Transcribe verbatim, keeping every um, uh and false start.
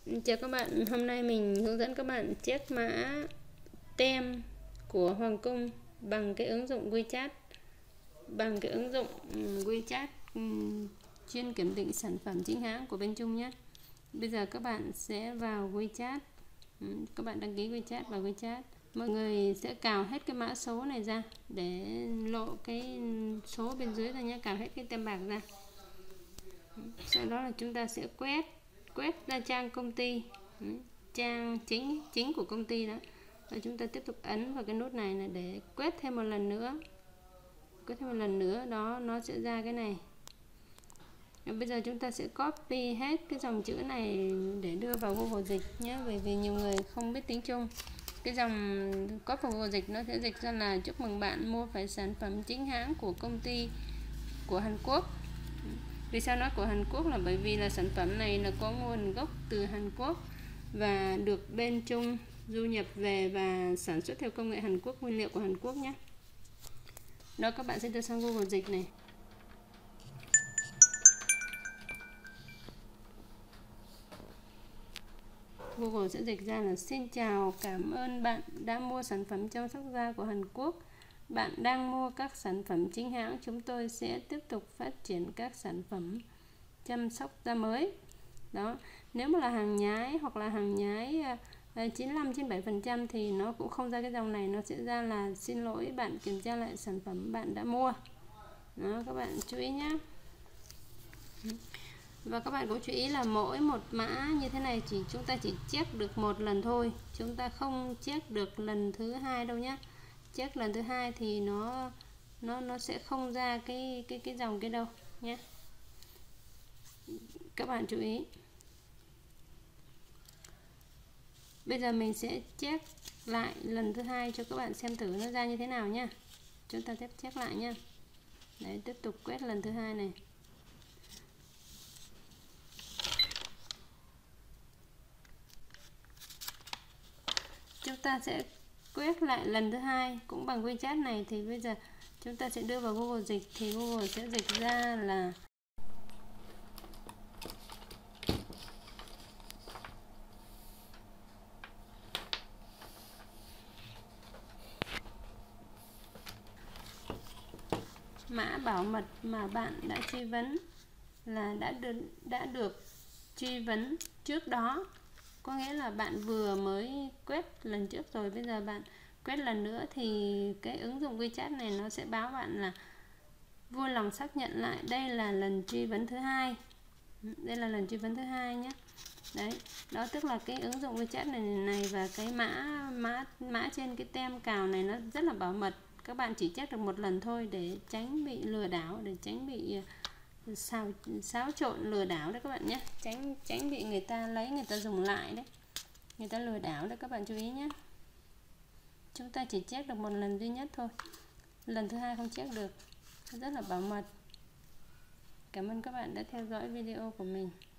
Chào các bạn, hôm nay mình hướng dẫn các bạn check mã tem của Hoàng Cung bằng cái ứng dụng WeChat. Bằng cái ứng dụng WeChat chuyên kiểm định sản phẩm chính hãng của bên Trung nhé. Bây giờ các bạn sẽ vào WeChat. Các bạn đăng ký WeChat vào WeChat. Mọi người sẽ cào hết cái mã số này ra để lộ cái số bên dưới ra nhé, cào hết cái tem bạc ra. Sau đó là chúng ta sẽ quét quét ra trang công ty, trang chính chính của công ty đó, và chúng ta tiếp tục ấn vào cái nút này là để quét thêm một lần nữa, quét thêm một lần nữa đó, nó sẽ ra cái này. Và bây giờ chúng ta sẽ copy hết cái dòng chữ này để đưa vào Google Dịch nhé, bởi vì nhiều người không biết tiếng Trung. Cái dòng copy vào Google Dịch nó sẽ dịch ra là chúc mừng bạn mua phải sản phẩm chính hãng của công ty của Hàn Quốc. Vì sao nói của Hàn Quốc là bởi vì là sản phẩm này là có nguồn gốc từ Hàn Quốc và được bên Trung du nhập về và sản xuất theo công nghệ Hàn Quốc, nguyên liệu của Hàn Quốc nhé. Đó, các bạn sẽ đưa sang Google Dịch này. Google sẽ dịch ra là: xin chào, cảm ơn bạn đã mua sản phẩm chăm sóc da của Hàn Quốc. Bạn đang mua các sản phẩm chính hãng, chúng tôi sẽ tiếp tục phát triển các sản phẩm chăm sóc da mới. Đó, nếu mà là hàng nhái hoặc là hàng nhái chín mươi lăm chín mươi bảy phần trăm thì nó cũng không ra cái dòng này, nó sẽ ra là xin lỗi, bạn kiểm tra lại sản phẩm bạn đã mua. Đó, các bạn chú ý nhé. Và các bạn cũng chú ý là mỗi một mã như thế này chỉ chúng ta chỉ check được một lần thôi, chúng ta không check được lần thứ hai đâu nhé. Check lần thứ hai thì nó nó nó sẽ không ra cái cái cái dòng cái đâu nhé. Các bạn chú ý. Bây giờ mình sẽ check lại lần thứ hai cho các bạn xem thử nó ra như thế nào nhé. Chúng ta tiếp check lại nhé. Đấy, tiếp tục quét lần thứ hai này. Chúng ta sẽ quét lại lần thứ hai cũng bằng WeChat này, thì bây giờ chúng ta sẽ đưa vào Google Dịch thì Google sẽ dịch ra là mã bảo mật mà bạn đã truy vấn là đã được đã được truy vấn trước đó, có nghĩa là bạn vừa mới quét lần trước rồi, bây giờ bạn quét lần nữa thì cái ứng dụng WeChat này nó sẽ báo bạn là vui lòng xác nhận lại đây là lần truy vấn thứ hai, đây là lần truy vấn thứ hai nhé. Đấy, đó tức là cái ứng dụng WeChat này này và cái mã mã mã trên cái tem cào này nó rất là bảo mật. Các bạn chỉ check được một lần thôi để tránh bị lừa đảo, để tránh bị xáo xáo trộn lừa đảo đấy các bạn nhé, tránh tránh bị người ta lấy, người ta dùng lại đấy, người ta lừa đảo đấy, các bạn chú ý nhé. Chúng ta chỉ check được một lần duy nhất thôi, lần thứ hai không check được, rất là bảo mật. Cảm ơn các bạn đã theo dõi video của mình.